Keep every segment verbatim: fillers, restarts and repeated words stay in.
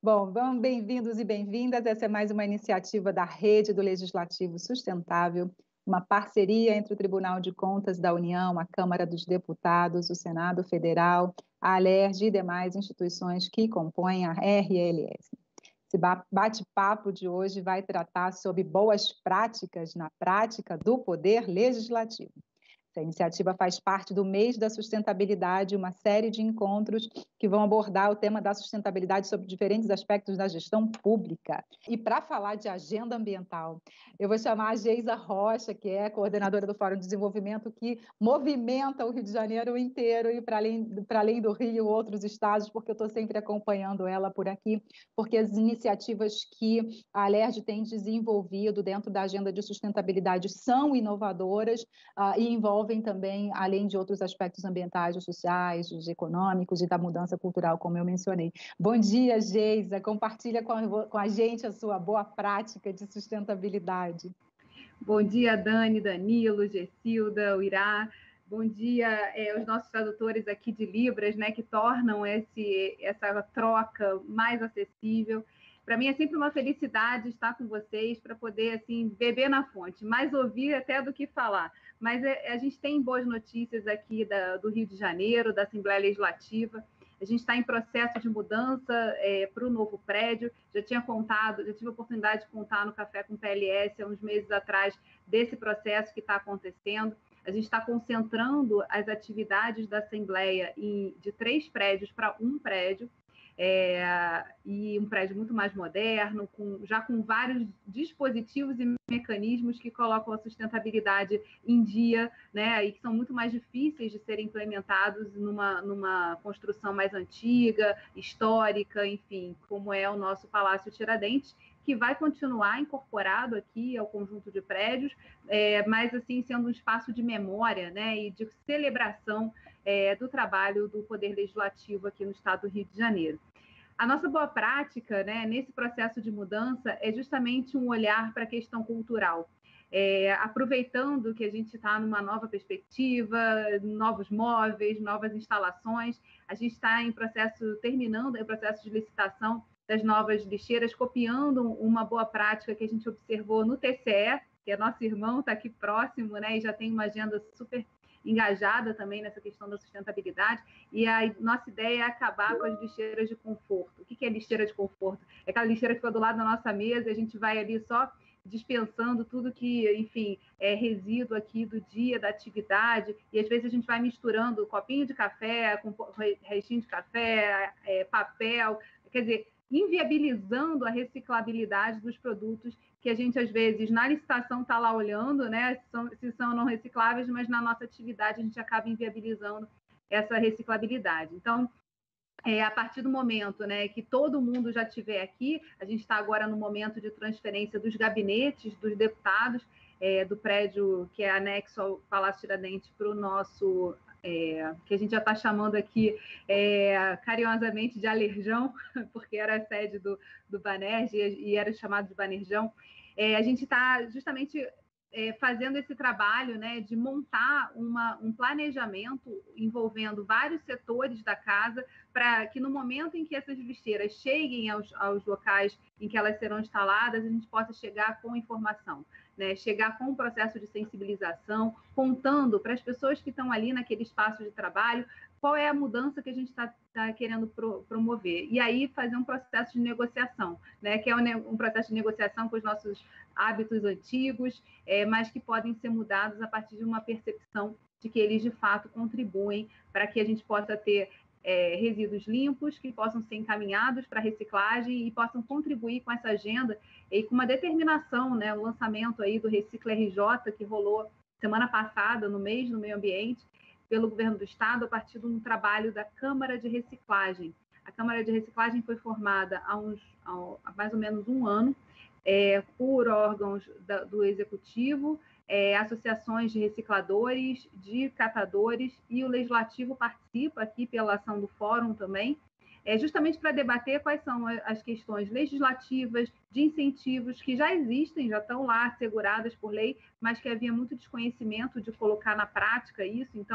Bom, vamos bem-vindos e bem-vindas. Essa é mais uma iniciativa da Rede do Legislativo Sustentável, uma parceria entre o Tribunal de Contas da União, a Câmara dos Deputados, o Senado Federal, a Alerj e demais instituições que compõem a R L S. Esse bate-papo de hoje vai tratar sobre boas práticas na prática do Poder Legislativo. Essa iniciativa faz parte do Mês da Sustentabilidade, uma série de encontros que vão abordar o tema da sustentabilidade sobre diferentes aspectos da gestão pública. E para falar de agenda ambiental, eu vou chamar a Geisa Rocha, que é coordenadora do Fórum de Desenvolvimento, que movimenta o Rio de Janeiro inteiro e para além, para além do Rio, outros estados, porque eu estou sempre acompanhando ela por aqui, porque as iniciativas que a Alerj tem desenvolvido dentro da agenda de sustentabilidade são inovadoras uh, e envolvem também, além de outros aspectos ambientais, sociais, econômicos e da mudança cultural, como eu mencionei. Bom dia, Geisa. Compartilha com a, com a gente a sua boa prática de sustentabilidade. Bom dia, Dani, Danilo, Gessilda, Uirá. Bom dia é, aos nossos tradutores aqui de Libras, né, que tornam esse, essa troca mais acessível. Para mim é sempre uma felicidade estar com vocês para poder assim beber na fonte, mais ouvir até do que falar. Mas a gente tem boas notícias aqui da, do Rio de Janeiro, da Assembleia Legislativa. A gente está em processo de mudança é, para o novo prédio. Já tinha contado, já tive a oportunidade de contar no Café com P L S há uns meses atrás desse processo que está acontecendo. A gente está concentrando as atividades da Assembleia em, de três prédios para um prédio. É, e um prédio muito mais moderno, com, já com vários dispositivos e mecanismos que colocam a sustentabilidade em dia, né, e que são muito mais difíceis de serem implementados numa, numa construção mais antiga, histórica, enfim, como é o nosso Palácio Tiradentes, que vai continuar incorporado aqui ao conjunto de prédios, é, mas assim sendo um espaço de memória, né, e de celebração é, do trabalho do Poder Legislativo aqui no estado do Rio de Janeiro. A nossa boa prática, né, nesse processo de mudança é justamente um olhar para a questão cultural. É, aproveitando que a gente está numa nova perspectiva, novos móveis, novas instalações, a gente está em processo, terminando o processo de licitação das novas lixeiras, copiando uma boa prática que a gente observou no T C E, que é nosso irmão, está aqui próximo, né, e já tem uma agenda super engajada também nessa questão da sustentabilidade, e a nossa ideia é acabar com as lixeiras de conforto. O que é lixeira de conforto? É aquela lixeira que fica do lado da nossa mesa e a gente vai ali só dispensando tudo que, enfim, é resíduo aqui do dia, da atividade, e às vezes a gente vai misturando copinho de café com restinho de café, é, papel, quer dizer, inviabilizando a reciclabilidade dos produtos que a gente, às vezes, na licitação está lá olhando, né, se são, se são não recicláveis, mas na nossa atividade a gente acaba inviabilizando essa reciclabilidade. Então, é, a partir do momento, né, que todo mundo já estiver aqui, a gente está agora no momento de transferência dos gabinetes dos deputados, é, do prédio que é anexo ao Palácio Tiradentes para o nosso... É, que a gente já está chamando aqui é, carinhosamente de Alerjão, porque era a sede do, do Banerj e, e era chamado de Banerjão. É, a gente está justamente é, fazendo esse trabalho, né, de montar uma, um planejamento envolvendo vários setores da casa para que no momento em que essas lixeiras cheguem aos, aos locais em que elas serão instaladas, a gente possa chegar com informação. Né, chegar com um processo de sensibilização, contando para as pessoas que estão ali naquele espaço de trabalho qual é a mudança que a gente está tá querendo pro, promover. E aí fazer um processo de negociação, né, que é um, um processo de negociação com os nossos hábitos antigos, é, mas que podem ser mudados a partir de uma percepção de que eles, de fato, contribuem para que a gente possa ter É, resíduos limpos, que possam ser encaminhados para reciclagem e possam contribuir com essa agenda e com uma determinação, né, o lançamento aí do Recicla R J, que rolou semana passada, no mês do meio ambiente, pelo governo do estado, a partir de um trabalho da Câmara de Reciclagem. A Câmara de Reciclagem foi formada há, uns, há mais ou menos um ano, é, por órgãos da, do Executivo, É, associações de recicladores, de catadores, e o Legislativo participa aqui pela ação do Fórum também, é, justamente para debater quais são as questões legislativas, de incentivos que já existem, já estão lá asseguradas por lei, mas que havia muito desconhecimento de colocar na prática isso. Então,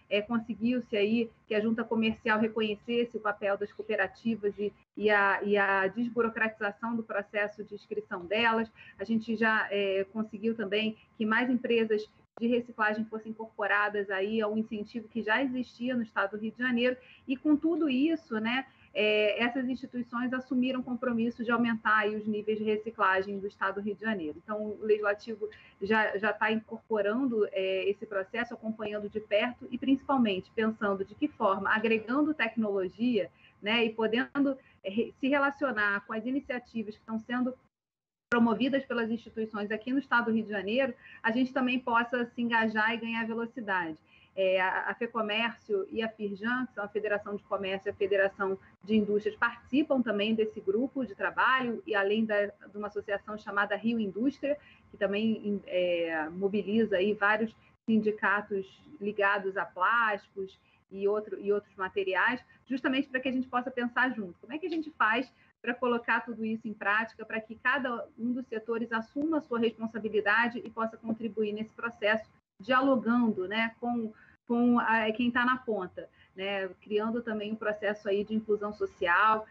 é, conseguiu-se aí que a junta comercial reconhecesse o papel das cooperativas e, e, a, e a desburocratização do processo de inscrição delas. A gente já é, conseguiu também que mais empresas de reciclagem fossem incorporadas aí ao incentivo que já existia no estado do Rio de Janeiro, e com tudo isso, né, é, essas instituições assumiram o compromisso de aumentar aí os níveis de reciclagem do estado do Rio de Janeiro. Então, o Legislativo já já está incorporando é, esse processo, acompanhando de perto e, principalmente, pensando de que forma, agregando tecnologia, né, e podendo é, se relacionar com as iniciativas que estão sendo promovidas pelas instituições aqui no estado do Rio de Janeiro, a gente também possa se engajar e ganhar velocidade. É, a, a FEComércio e a Firjan, que são a Federação de Comércio e a Federação de Indústrias, participam também desse grupo de trabalho, e além da, de uma associação chamada Rio Indústria, que também é, mobiliza aí vários sindicatos ligados a plásticos e, outro, e outros materiais, justamente para que a gente possa pensar junto. Como é que a gente faz para colocar tudo isso em prática, para que cada um dos setores assuma a sua responsabilidade e possa contribuir nesse processo, dialogando, né, com, com a, quem está na ponta, né, criando também um processo aí de inclusão social,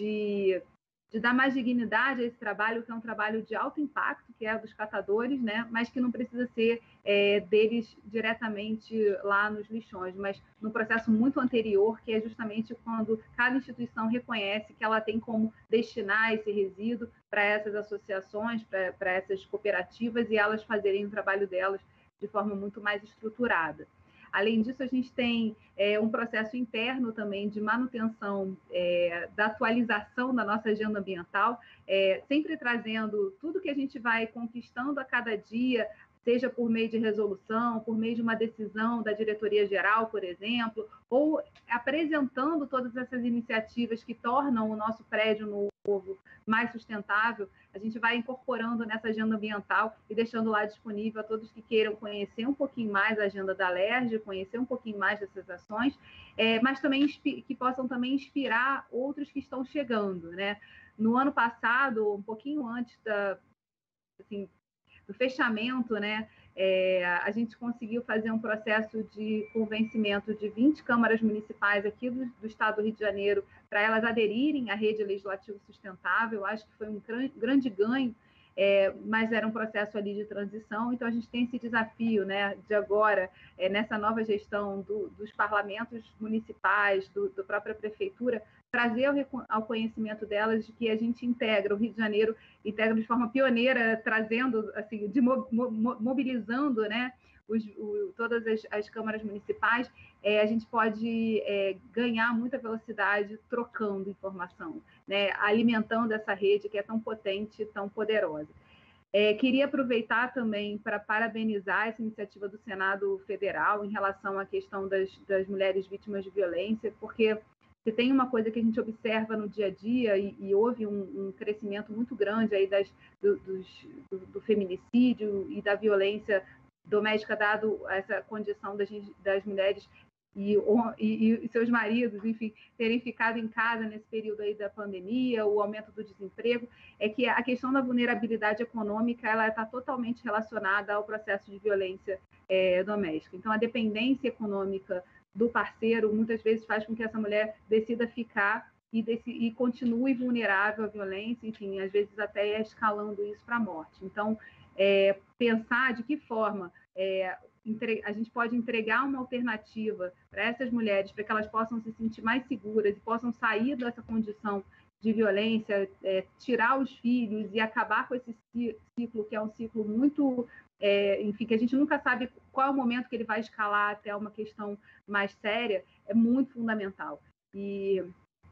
de, de dar mais dignidade a esse trabalho, que é um trabalho de alto impacto, que é dos catadores, né, mas que não precisa ser é, deles diretamente lá nos lixões, mas no processo muito anterior, que é justamente quando cada instituição reconhece que ela tem como destinar esse resíduo para essas associações, para, para essas cooperativas, e elas fazerem o trabalho delas de forma muito mais estruturada. Além disso, a gente tem é, um processo interno também de manutenção é, da atualização da nossa agenda ambiental, é, sempre trazendo tudo que a gente vai conquistando a cada dia, seja por meio de resolução, por meio de uma decisão da diretoria-geral, por exemplo, ou apresentando todas essas iniciativas que tornam o nosso prédio novo mais sustentável. A gente vai incorporando nessa agenda ambiental e deixando lá disponível a todos que queiram conhecer um pouquinho mais a agenda da Alerj, conhecer um pouquinho mais dessas ações, é, mas também que possam também inspirar outros que estão chegando, né? No ano passado, um pouquinho antes da, assim, do fechamento, né, é, a gente conseguiu fazer um processo de convencimento de vinte câmaras municipais aqui do, do estado do Rio de Janeiro para elas aderirem à rede legislativa sustentável. Acho que foi um grande ganho, é, mas era um processo ali de transição. Então, a gente tem esse desafio, né, de agora, é, nessa nova gestão do, dos parlamentos municipais, do, da própria prefeitura, trazer ao, ao conhecimento delas de que a gente integra o Rio de Janeiro, integra de forma pioneira, trazendo, assim, de mo, mo, mobilizando, né, os, o, todas as, as câmaras municipais, é, a gente pode é, ganhar muita velocidade trocando informação, né, alimentando essa rede que é tão potente, tão poderosa. É, queria aproveitar também para parabenizar essa iniciativa do Senado Federal em relação à questão das, das mulheres vítimas de violência, porque se tem uma coisa que a gente observa no dia a dia, e, e houve um, um crescimento muito grande aí das, do, dos, do, do feminicídio e da violência doméstica, dado essa condição das, das mulheres e, e, e seus maridos, enfim, terem ficado em casa nesse período aí da pandemia, o aumento do desemprego, é que a questão da vulnerabilidade econômica ela está totalmente relacionada ao processo de violência é, doméstica. Então, a dependência econômica do parceiro muitas vezes faz com que essa mulher decida ficar e, desse, e continue vulnerável à violência, enfim, às vezes até escalando isso para a morte. Então, é, pensar de que forma é, entre, a gente pode entregar uma alternativa para essas mulheres, para que elas possam se sentir mais seguras e possam sair dessa condição de violência, é, tirar os filhos e acabar com esse ciclo, que é um ciclo muito... É, enfim, que a gente nunca sabe qual é o momento que ele vai escalar até uma questão mais séria, é muito fundamental. E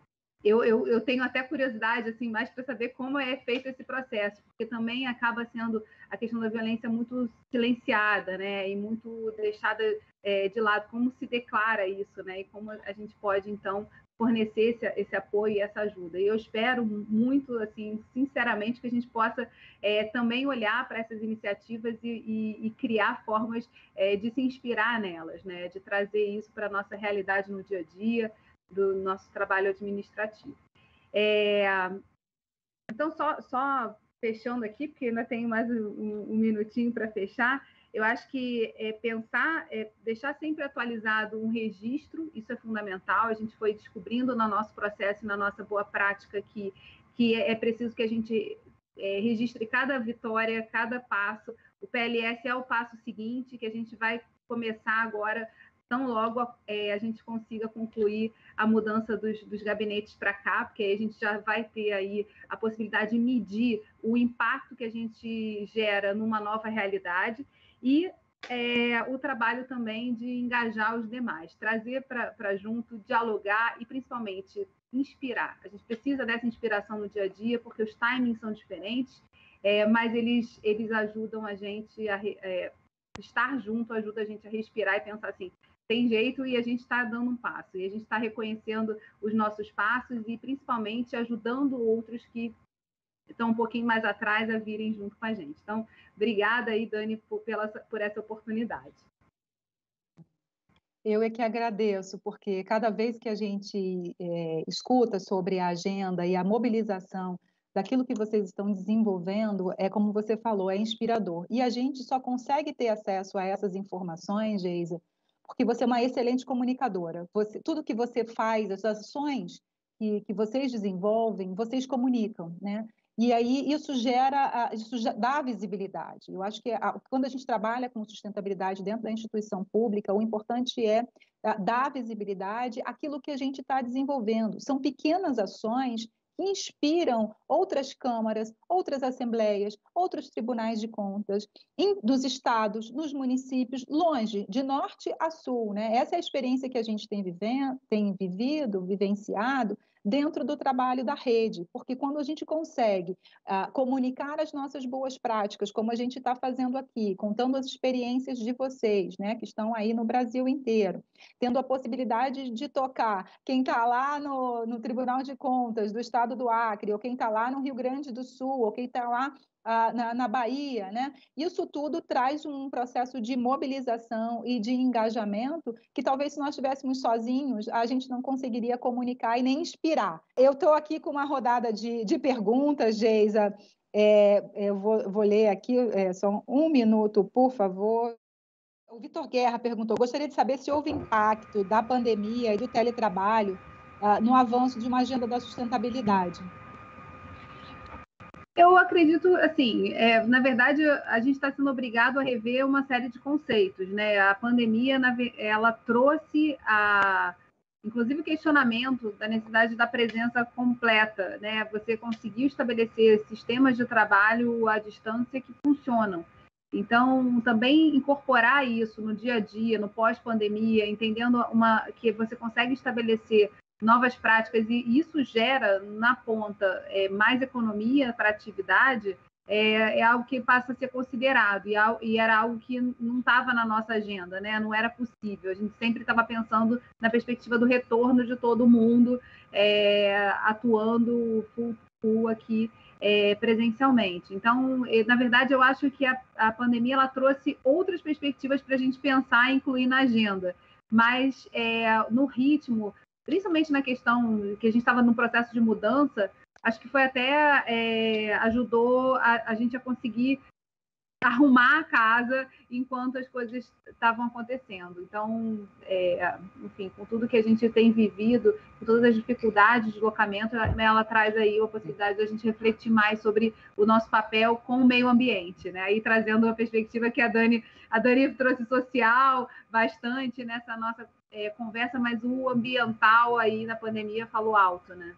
eu, eu, eu tenho até curiosidade, assim, mais para saber como é feito esse processo, porque também acaba sendo a questão da violência muito silenciada, né, e muito deixada é, de lado, como se declara isso, né, e como a gente pode, então, fornecer esse, esse apoio e essa ajuda. E eu espero muito, assim, sinceramente, que a gente possa é, também olhar para essas iniciativas e, e, e criar formas é, de se inspirar nelas, né? De trazer isso para a nossa realidade no dia a dia, do nosso trabalho administrativo. É, então, só, só fechando aqui, porque ainda tenho mais um, um minutinho para fechar, eu acho que é, pensar, é, deixar sempre atualizado um registro, isso é fundamental. A gente foi descobrindo no nosso processo, na nossa boa prática, que, que é preciso que a gente é, registre cada vitória, cada passo. O P L S é o passo seguinte, que a gente vai começar agora, tão logo é, a gente consiga concluir a mudança dos, dos gabinetes para cá, porque aí a gente já vai ter aí a possibilidade de medir o impacto que a gente gera numa nova realidade e é, o trabalho também de engajar os demais, trazer para junto, dialogar e, principalmente, inspirar. A gente precisa dessa inspiração no dia a dia, porque os timings são diferentes, é, mas eles, eles ajudam a gente a é, estar junto, ajuda a gente a respirar e pensar assim, tem jeito e a gente está dando um passo, e a gente está reconhecendo os nossos passos e, principalmente, ajudando outros que estão um pouquinho mais atrás a virem junto com a gente. Então, obrigada aí, Dani, por, pela, por essa oportunidade. Eu é que agradeço, porque cada vez que a gente é, escuta sobre a agenda e a mobilização daquilo que vocês estão desenvolvendo, é como você falou, é inspirador. E a gente só consegue ter acesso a essas informações, Geisa, porque você é uma excelente comunicadora. Você, tudo que você faz, as ações que, que vocês desenvolvem, vocês comunicam, né? E aí isso gera, isso dá visibilidade. Eu acho que quando a gente trabalha com sustentabilidade dentro da instituição pública, o importante é dar visibilidade àquilo que a gente está desenvolvendo. São pequenas ações que inspiram outras câmaras, outras assembleias, outros tribunais de contas, em, dos estados, nos municípios, longe, de norte a sul, né? Essa é a experiência que a gente tem, vivendo, tem vivido, vivenciado, dentro do trabalho da rede, porque quando a gente consegue uh, comunicar as nossas boas práticas, como a gente está fazendo aqui, contando as experiências de vocês, né, que estão aí no Brasil inteiro, tendo a possibilidade de tocar quem está lá no, no Tribunal de Contas do Estado do Acre, ou quem está lá no Rio Grande do Sul, ou quem está lá uh, na, na Bahia, né? Isso tudo traz um processo de mobilização e de engajamento que talvez se nós estivéssemos sozinhos, a gente não conseguiria comunicar e nem inspirar. Eu estou aqui com uma rodada de, de perguntas, Geisa. É, eu vou, vou ler aqui, é, só um minuto, por favor. O Vitor Guerra perguntou, gostaria de saber se houve impacto da pandemia e do teletrabalho uh, no avanço de uma agenda da sustentabilidade. Eu acredito, assim, é, na verdade, a gente está sendo obrigado a rever uma série de conceitos, né? A pandemia, ela trouxe, a, inclusive, o questionamento da necessidade da presença completa, né? Você conseguiu estabelecer sistemas de trabalho à distância que funcionam. Então, também incorporar isso no dia a dia, no pós-pandemia, entendendo uma, que você consegue estabelecer novas práticas, e isso gera, na ponta, é, mais economia para a atividade, é, é algo que passa a ser considerado, e, e era algo que não estava na nossa agenda, né? Não era possível. A gente sempre estava pensando na perspectiva do retorno de todo mundo, é, atuando full, full aqui é, presencialmente. Então, na verdade, eu acho que a, a pandemia ela trouxe outras perspectivas para a gente pensar e incluir na agenda, mas é, no ritmo, principalmente na questão que a gente estava num processo de mudança, acho que foi até, é, ajudou a, a gente a conseguir arrumar a casa enquanto as coisas estavam acontecendo. Então, é, enfim, com tudo que a gente tem vivido, com todas as dificuldades de deslocamento, ela, ela traz aí a possibilidade de a gente refletir mais sobre o nosso papel com o meio ambiente, né? Aí trazendo uma perspectiva que a Dani, a Dani trouxe social bastante nessa nossa É, conversa, mas o ambiental aí na pandemia falou alto, né?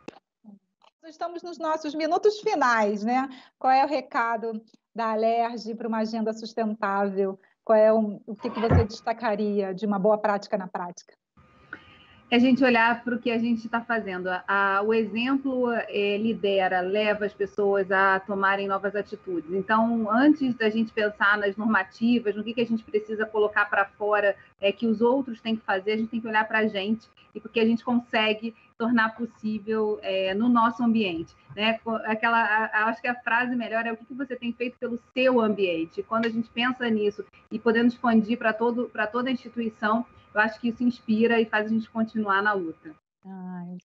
Estamos nos nossos minutos finais, né? Qual é o recado da Alerj para uma agenda sustentável? Qual é o, o que, que você destacaria de uma boa prática na prática? É a gente olhar para o que a gente está fazendo. A, o exemplo é, lidera, leva as pessoas a tomarem novas atitudes. Então, antes da gente pensar nas normativas, no que, que a gente precisa colocar para fora, é, que os outros têm que fazer, a gente tem que olhar para a gente e porque a gente consegue tornar possível é, no nosso ambiente. Né? Aquela, a, acho que a frase melhor é o que, que você tem feito pelo seu ambiente. Quando a gente pensa nisso e podendo expandir para todo, para toda a instituição, eu acho que isso inspira e faz a gente continuar na luta. Ah,